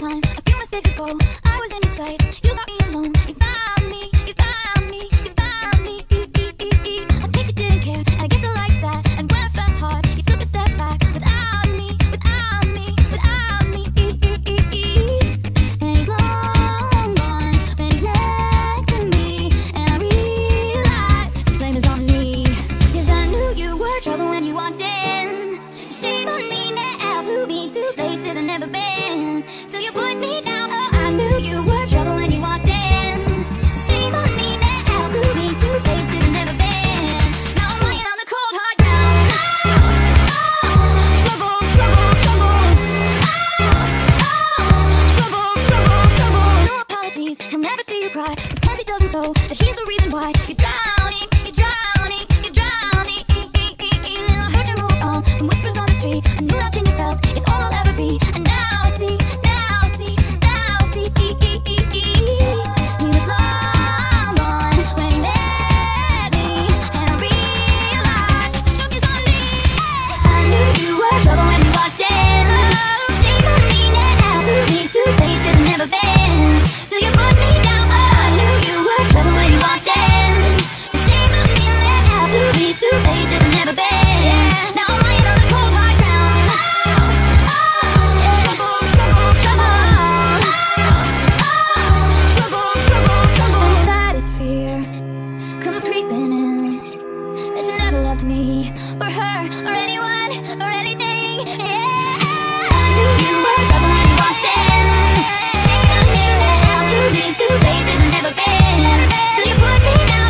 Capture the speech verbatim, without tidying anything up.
time, a few mistakes ago, I was in your sights. You got me alone. You found me. You found me. You found me. E -e -e -e. I guess you didn't care, and I guess I liked that. And when I felt hard, you took a step back without me, without me, without me. E -e -e -e. And he's long gone when he's next to me, and I realize the blame is on me. 'Cause I knew you were trouble when you walked in. So shame on me now, flew me to places I've never been. So you put me down. Oh, I knew you were trouble when you walked in. So shame on me now, flew me to places I've never been. Now I'm lying on the cold hard ground. Oh, oh, trouble, trouble, trouble. Oh, oh, trouble, trouble, trouble. No apologies, he'll never see you cry. Pretends he doesn't know that he's the reason why you're drowning, you're drowning, you're drowning. And I heard you moved on from whispers on the street. I knew that change you felt is all I'll ever be. And now I see, now I see, now I see. He was long gone when he met me, and I realized the joke is on me. I knew you were trouble when you walked in. Shame on me now, flew me to places I've never been. So you put me down. Oh, I knew you were trouble when you walked in. So shame on me now, flew me to places I've never been. Now I'm lying on the cold hard ground. Oh, oh, trouble, trouble, trouble. Oh, trouble, trouble, trouble. Inside is fear comes creeping in, that you never loved me or her or anyone or anything. Yeah, I knew you were trouble when you walked in. So shame on me now, flew me to places I've never been. So you put me down.